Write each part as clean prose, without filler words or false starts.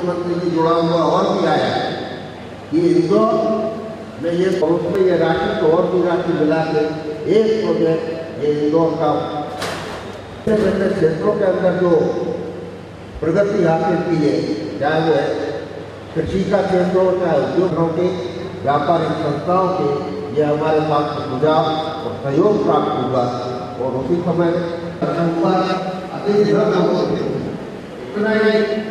मुख्यमंत्री जी जुड़ा हुआ और भी आया है कि इंदौर में ये उसमें ये राशि तो और भी राशि मिला के एक प्रोजेक्ट ये इंदौर का विभिन्न क्षेत्रों के अंदर जो प्रगति हासिल की है, चाहे वो है कृषि का क्षेत्र हो, चाहे उद्योगों के, व्यापारिक संस्थाओं के, ये हमारे पास सुझाव और सहयोग प्राप्त हुआ और उसी समय इतना ही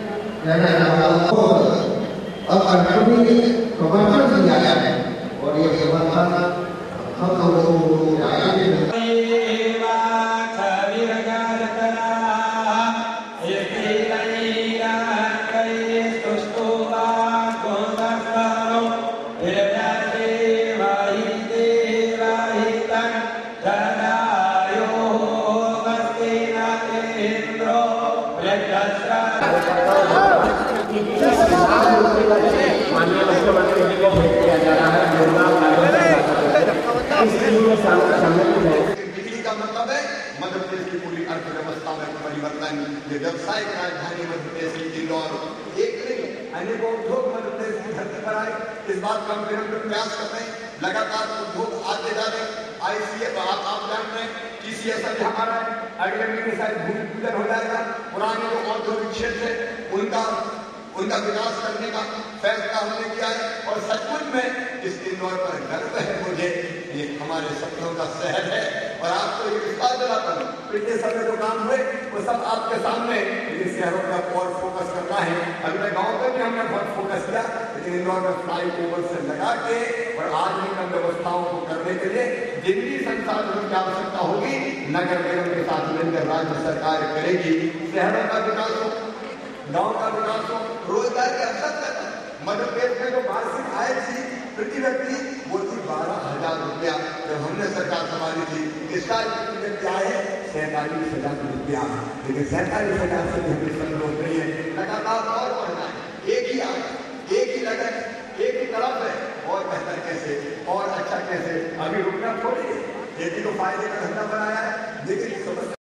अब कंपनी समर्थन दिया गया है और ये समर्थन हम लोगों को माननीय मुख्यमंत्री जी को भेज दिया जा रहा है। बिजली का मतलब है मध्य प्रदेश की पूरी अर्थव्यवस्था में परिवर्तन। ये व्यवसायिक राजधानी मध्य प्रदेश की इंदौर एक नहीं अनेकों उद्योग मध्य प्रदेश की धरती पर आए, इस बात का हम निरंतर प्रयास कर रहे हैं। लगातार उद्योग आते जा रहे हैं। ICF आप जान रहे हैं, TCS अभी हमारा अगले महीने शायद भूमि पूजन हो जाएगा। पुराने जो औद्योगिक क्षेत्र है उनका विकास करने का फैसला हमने किया है और सचमुच में इस इंदौर पर गर्व है मुझे। ये हमारे सपनों का शहर है और आपको ये विश्वास दिलाता हूं, पिछले समय जो काम हुए वो सब आपके सामने। इन शहरों का और फोकस करना है। अगले गांव पे भी हमने बहुत फोकस किया, लेकिन इंदौर में फ्लाई ओवर से लगा के और आधुनिक व्यवस्थाओं को करने के लिए जितनी संसाधनों की आवश्यकता होगी नगर निगम के साथ मिलकर राज्य सरकार करेगी। शहरों का विकास हो, गांव का विकास हो, रोजगार के अवसर पैदा। मध्य प्रदेश में जो वार्षिक आय थी प्रति व्यक्ति वो थी 12,000 रुपया जब हमने सरकार संभाली थी। इस साल प्रति व्यक्ति आय है 47,000 रुपया, लेकिन 47,000 से भी संतोष नहीं है। लगातार और बढ़ना है, एक ही आय, एक ही लगन, एक ही तरफ है। और बेहतर कैसे और अच्छा कैसे, अभी रुकना थोड़ी है। खेती को फायदे का धंधा बनाया है, लेकिन समस्या